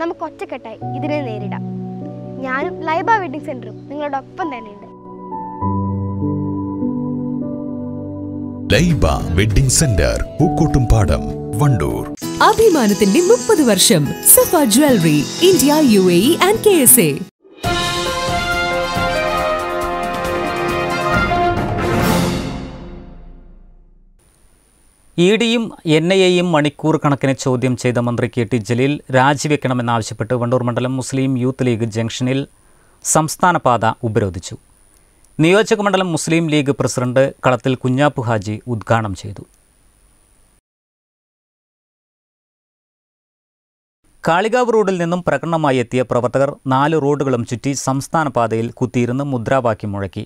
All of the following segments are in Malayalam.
നമുക്ക് ഒറ്റക്കെട്ടായി ഇതിനെ നേരിടാം. ഞാനും ലൈബ വെഡിങ് സെന്ററും നിങ്ങളോടൊപ്പം തന്നെയുണ്ട്. Laiba wedding centre, Pookkottumpadam, Wandoor. അഭിമാനത്തിന്റെ 30 വർഷം Safa jewellery, India, UAE and KSA. ഇഡിയും NIAയും മണിക്കൂർ കണക്കിന് ചോദ്യം ചെയ്ത മന്ത്രി KT ജലീൽ രാജിവെക്കണമെന്നാവശ്യപ്പെട്ട് വണ്ടൂർ മണ്ഡലം മുസ്ലിം യൂത്ത് ലീഗ് ജംഗ്ഷനിൽ സംസ്ഥാന പാത ഉപരോധിച്ചു. നിയോജക മണ്ഡലം മുസ്ലിം ലീഗ് പ്രസിഡന്റ് കളത്തിൽ കുഞ്ഞാപ്പു ഹാജി ഉദ്ഘാടനം ചെയ്തു. കാളികാവ് റോഡിൽ നിന്നും പ്രകടനമായി എത്തിയ പ്രവർത്തകർ 4 റോഡുകളും ചുറ്റി സംസ്ഥാന പാതയിൽ കുത്തിയിരുന്ന് മുദ്രാവാക്യം മുഴക്കി.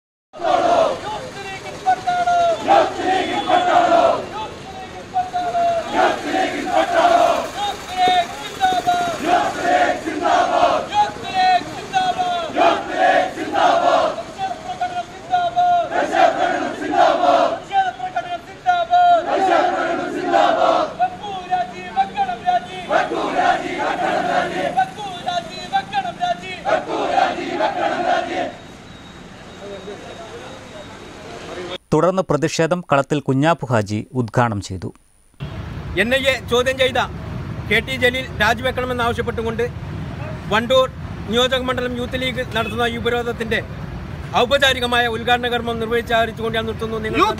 തുടർന്ന് പ്രതിഷേധം കളത്തിൽ കുഞ്ഞാപ്പു ഹാജി ഉദ്ഘാടനം ചെയ്തു. NIA ചോദ്യം ചെയ്ത KT ജലീൽ രാജിവെക്കണമെന്നാവശ്യപ്പെട്ടുകൊണ്ട് വണ്ടൂർ നിയോജക മണ്ഡലം യൂത്ത് ലീഗ് നടത്തുന്ന ഈ ഉപരോധത്തിന്റെ ഔപചാരികമായ ഉദ്ഘാടന കർമ്മം നിർവഹിച്ചാരിച്ചുകൊണ്ട് ഞാൻ നിർത്തുന്നു.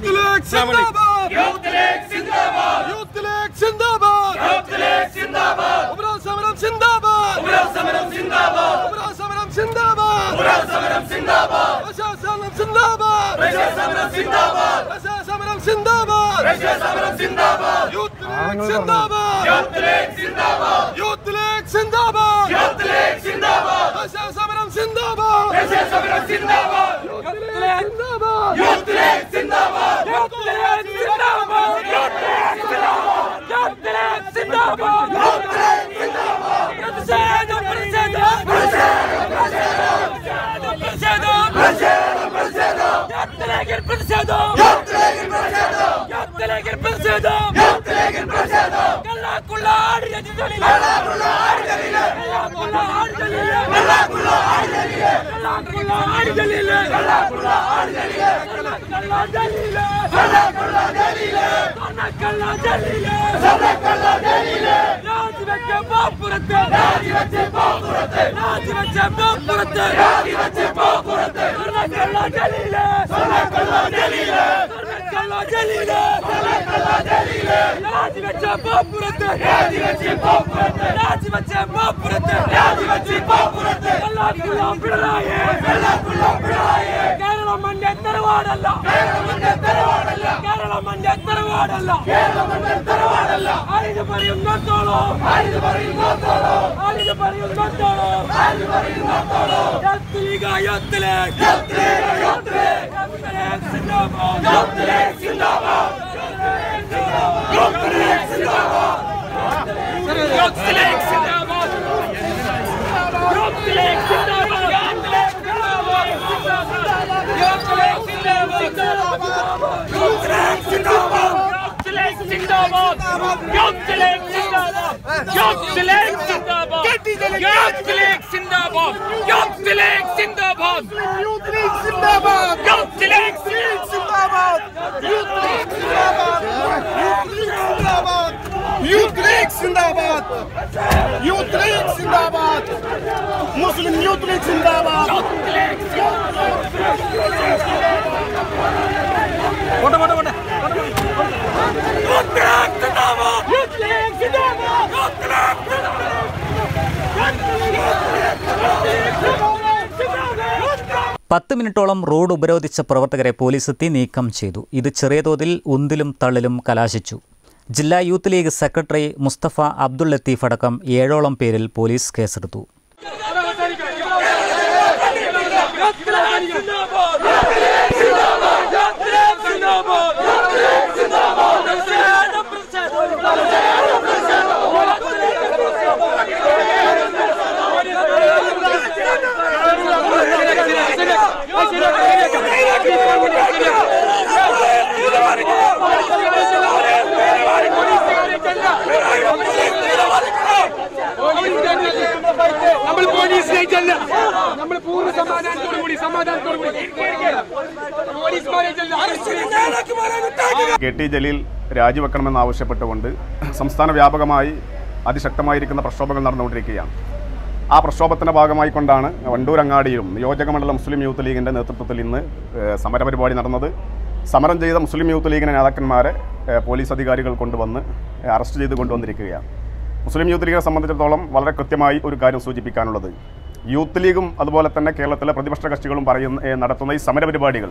Muslim Youth League Zindabad. പത്ത് മിനിറ്റോളം റോഡ് ഉപരോധിച്ച പ്രവർത്തകരെ പോലീസ് എത്തി നീക്കം ചെയ്തു. ഇത് ചെറിയ തോതിൽ ഉന്തിലും തള്ളിലും കലാശിച്ചു. ജില്ലാ youth league secretary Mustafa Abdul Latheef അടക്കം 7ഓളം പേരിൽ പോലീസ് കേസെടുത്തു. KT ജലീൽ രാജിവെക്കണമെന്നാവശ്യപ്പെട്ടുകൊണ്ട് സംസ്ഥാന വ്യാപകമായി അതിശക്തമായിരിക്കുന്ന പ്രക്ഷോഭങ്ങൾ നടന്നുകൊണ്ടിരിക്കുകയാണ്. ആ പ്രക്ഷോഭത്തിൻ്റെ ഭാഗമായിക്കൊണ്ടാണ് വണ്ടൂരങ്ങാടിയിലും നിയോജകമണ്ഡലം മുസ്ലിം യൂത്ത് ലീഗിൻ്റെ നേതൃത്വത്തിൽ ഇന്ന് സമരപരിപാടി നടന്നത്. സമരം ചെയ്ത മുസ്ലിം യൂത്ത് ലീഗിൻ്റെ നേതാക്കന്മാരെ പോലീസ് അധികാരികൾ കൊണ്ടുവന്ന് അറസ്റ്റ് ചെയ്ത് കൊണ്ടുവന്നിരിക്കുകയാണ്. മുസ്ലിം യൂത്ത് ലീഗിനെ സംബന്ധിച്ചിടത്തോളം വളരെ കൃത്യമായി ഒരു കാര്യം സൂചിപ്പിക്കാനുള്ളത്, യൂത്ത് ലീഗും അതുപോലെ തന്നെ കേരളത്തിലെ പ്രതിപക്ഷ കക്ഷികളും നടത്തുന്ന ഈ സമരപരിപാടികൾ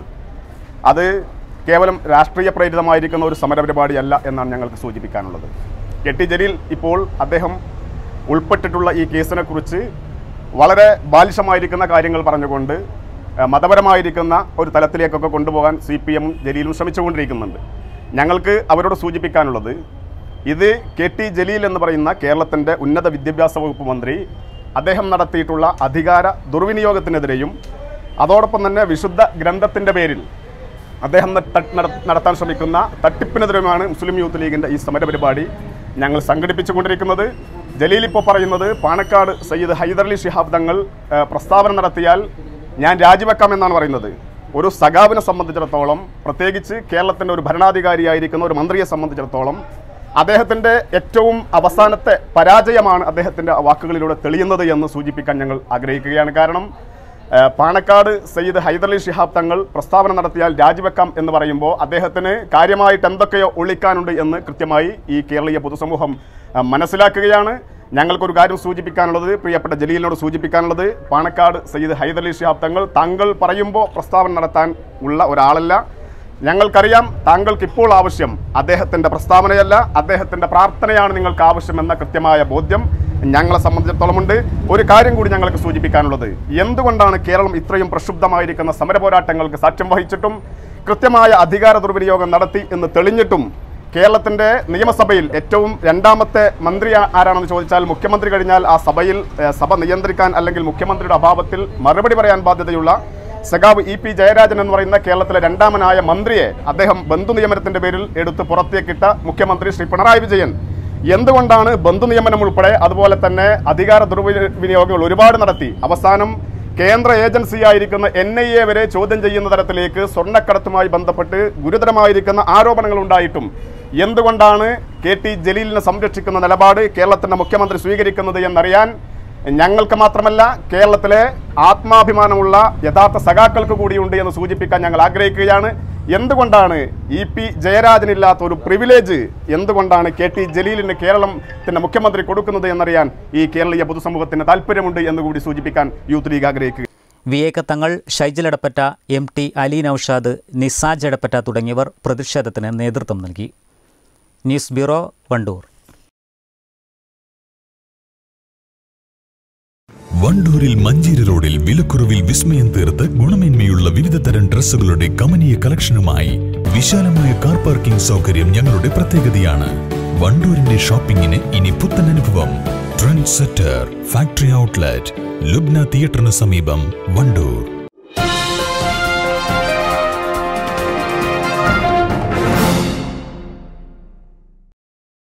അത് കേവലം രാഷ്ട്രീയ പ്രേരിതമായിരിക്കുന്ന ഒരു സമരപരിപാടിയല്ല എന്നാണ് ഞങ്ങൾക്ക് സൂചിപ്പിക്കാനുള്ളത്. KT ജലീൽ ഇപ്പോൾ അദ്ദേഹം ഉൾപ്പെട്ടിട്ടുള്ള ഈ കേസിനെക്കുറിച്ച് വളരെ ബാലിശമായിരിക്കുന്ന കാര്യങ്ങൾ പറഞ്ഞുകൊണ്ട് മതപരമായിരിക്കുന്ന ഒരു തലത്തിലേക്കൊക്കെ കൊണ്ടുപോകാൻ CPM ജലീലും ശ്രമിച്ചുകൊണ്ടിരിക്കുന്നുണ്ട്. ഞങ്ങൾക്ക് അവരോട് സൂചിപ്പിക്കാനുള്ളത്, ഇത് KT ജലീൽ എന്ന് പറയുന്ന കേരളത്തിൻ്റെ ഉന്നത വിദ്യാഭ്യാസ വകുപ്പ് മന്ത്രി അദ്ദേഹം നടത്തിയിട്ടുള്ള അധികാര ദുർവിനിയോഗത്തിനെതിരെയും അതോടൊപ്പം തന്നെ വിശുദ്ധ ഗ്രന്ഥത്തിൻ്റെ പേരിൽ അദ്ദേഹം നടത്താൻ ശ്രമിക്കുന്ന തട്ടിപ്പിനെതിരെയുമാണ് മുസ്ലിം യൂത്ത് ലീഗിൻ്റെ ഈ സമരപരിപാടി ഞങ്ങൾ സംഘടിപ്പിച്ചുകൊണ്ടിരിക്കുന്നത്. ജലീൽ ഇപ്പോൾ പറയുന്നത് പാണക്കാട് സയ്യിദ് ഹൈദരലി ശിഹാബ് തങ്ങൾ പ്രസ്താവന നടത്തിയാൽ ഞാൻ രാജിവെക്കാമെന്നാണ് പറയുന്നത്. ഒരു സഖാവിനെ സംബന്ധിച്ചിടത്തോളം, പ്രത്യേകിച്ച് കേരളത്തിൻ്റെ ഒരു ഭരണാധികാരിയായിരിക്കുന്ന ഒരു മന്ത്രിയെ സംബന്ധിച്ചിടത്തോളം അദ്ദേഹത്തിൻ്റെ ഏറ്റവും അവസാനത്തെ പരാജയമാണ് അദ്ദേഹത്തിൻ്റെ വാക്കുകളിലൂടെ തെളിയുന്നത് എന്ന് സൂചിപ്പിക്കാൻ ഞങ്ങൾ ആഗ്രഹിക്കുകയാണ്. കാരണം പാണക്കാട് സയ്യിദ് ഹൈദരലി ശിഹാബ് തങ്ങൾ പ്രസ്താവന നടത്തിയാൽ രാജിവെക്കാം എന്ന് പറയുമ്പോൾ അദ്ദേഹത്തിന് കാര്യമായിട്ട് എന്തൊക്കെയോ ഒളിക്കാനുണ്ട് എന്ന് കൃത്യമായി ഈ കേരളീയ പൊതുസമൂഹം മനസ്സിലാക്കുകയാണ്. ഞങ്ങൾക്കൊരു കാര്യം സൂചിപ്പിക്കാനുള്ളത്, പ്രിയപ്പെട്ട ജലീലിനോട് സൂചിപ്പിക്കാനുള്ളത്, പാണക്കാട് സയ്യിദ് ഹൈദരലി ശിഹാബ് തങ്ങൾ താങ്കൾ പറയുമ്പോൾ പ്രസ്താവന നടത്താൻ ഉള്ള ഒരാളല്ല. ഞങ്ങൾക്കറിയാം താങ്കൾക്ക് ഇപ്പോൾ ആവശ്യം അദ്ദേഹത്തിൻ്റെ പ്രസ്താവനയല്ല, അദ്ദേഹത്തിൻ്റെ പ്രാർത്ഥനയാണ് നിങ്ങൾക്ക് ആവശ്യമെന്ന കൃത്യമായ ബോധ്യം ഞങ്ങളെ സംബന്ധിച്ചിടത്തോളമുണ്ട്. ഒരു കാര്യം കൂടി ഞങ്ങൾക്ക് സൂചിപ്പിക്കാനുള്ളത്, എന്തുകൊണ്ടാണ് കേരളം ഇത്രയും പ്രക്ഷുബ്ധമായിരിക്കുന്ന സമരപോരാട്ടങ്ങൾക്ക് സാക്ഷ്യം വഹിച്ചിട്ടും കൃത്യമായ അധികാര ദുർവിനിയോഗം നടത്തി എന്ന് തെളിഞ്ഞിട്ടും കേരളത്തിൻ്റെ നിയമസഭയിൽ ഏറ്റവും രണ്ടാമത്തെ മന്ത്രി ആരാണെന്ന് ചോദിച്ചാൽ മുഖ്യമന്ത്രി കഴിഞ്ഞാൽ ആ സഭ നിയന്ത്രിക്കാൻ അല്ലെങ്കിൽ മുഖ്യമന്ത്രിയുടെ അഭാവത്തിൽ മറുപടി പറയാൻ ബാധ്യതയുള്ള സഖാവ് EP ജയരാജൻ എന്ന് പറയുന്ന കേരളത്തിലെ രണ്ടാമനായ മന്ത്രിയെ അദ്ദേഹം ബന്ധു നിയമനത്തിൻ്റെ പേരിൽ എടുത്ത് പുറത്തേക്കിട്ട മുഖ്യമന്ത്രി ശ്രീ പിണറായി വിജയൻ എന്തുകൊണ്ടാണ് ബന്ധു നിയമനം ഉൾപ്പെടെ അതുപോലെ തന്നെ അധികാര ദുർവിനിയോഗങ്ങൾ ഒരുപാട് നടത്തി അവസാനം കേന്ദ്ര ഏജൻസിയായിരിക്കുന്ന NIA വരെ ചോദ്യം ചെയ്യുന്ന തരത്തിലേക്ക് സ്വർണ്ണക്കടത്തുമായി ബന്ധപ്പെട്ട് ഗുരുതരമായിരിക്കുന്ന ആരോപണങ്ങൾ ഉണ്ടായിട്ടും എന്തുകൊണ്ടാണ് KT ജലീലിനെ സംരക്ഷിക്കുന്ന നിലപാട് കേരളത്തിൻ്റെ മുഖ്യമന്ത്രി സ്വീകരിക്കുന്നത് എന്നറിയാൻ ഞങ്ങൾക്ക് മാത്രമല്ല കേരളത്തിലെ ആത്മാഭിമാനമുള്ള യഥാർത്ഥ സഖാക്കൾക്ക് കൂടിയുണ്ട് എന്ന് സൂചിപ്പിക്കാൻ ഞങ്ങൾ ആഗ്രഹിക്കുകയാണ്. എന്തുകൊണ്ടാണ് EP ജയരാജനില്ലാത്ത ഒരു പ്രിവിലേജ് എന്തുകൊണ്ടാണ് KT ജലീലിന് കേരളത്തിൻ്റെ മുഖ്യമന്ത്രി കൊടുക്കുന്നത് എന്നറിയാൻ ഈ കേരളീയ പൊതുസമൂഹത്തിന് താല്പര്യമുണ്ട് എന്നുകൂടി സൂചിപ്പിക്കാൻ യൂത്ത് ലീഗ് ആഗ്രഹിക്കുക. VA തങ്ങൾ, ഷൈജിൽ എടപ്പറ്റ, MT അലി നൌഷാദ്, നിസാജ് എടപ്പറ്റ തുടങ്ങിയവർ പ്രതിഷേധത്തിന് നേതൃത്വം നൽകി. News bureau, Wandoor. വണ്ടൂരിൽ മഞ്ചേരി റോഡിൽ വിലക്കുറവിൽ വിസ്മയം തീർത്ത് ഗുണമേന്മയുള്ള വിവിധ തരം ഡ്രസ്സുകളുടെ കമനീയ കളക്ഷനുമായി വിശാലമായ കാർ പാർക്കിംഗ് സൗകര്യം ഞങ്ങളുടെ പ്രത്യേകതയാണ്. വണ്ടൂരിന്റെ ഷോപ്പിംഗിന് ഇനി പുത്തൻ അനുഭവം. Trend setter factory outlet, Lubna തിയേറ്ററിന് സമീപം, വണ്ടൂർ.